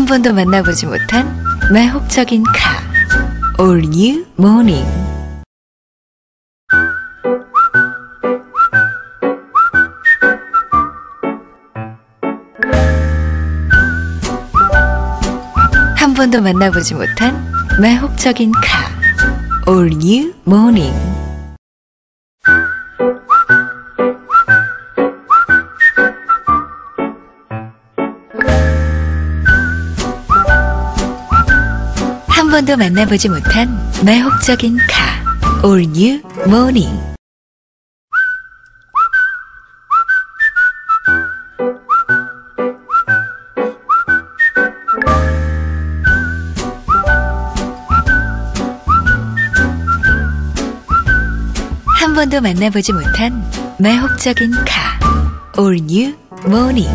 번도 만나보지 못한 매혹적인 카 All New Morning. 한 번도 만나보지 못한 매혹적인 카 All New Morning. 한 번도 만나보지 못한 매혹적인 카 All New Morning. 한 번도 만나보지 못한 매혹적인 카 All New Morning.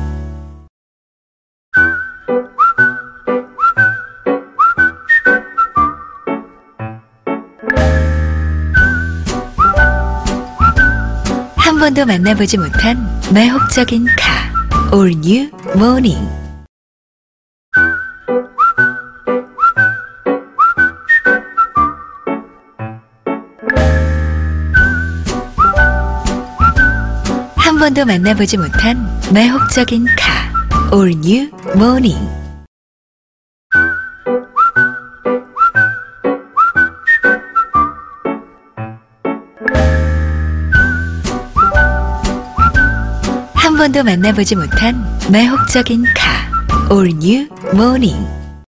한 번도 만나보지 못한 매혹적인 카 All New Morning. 한 번도 만나보지 못한 매혹적인 카 All New Morning. 한 번도 만나보지 못한 매혹적인 카 All New Morning.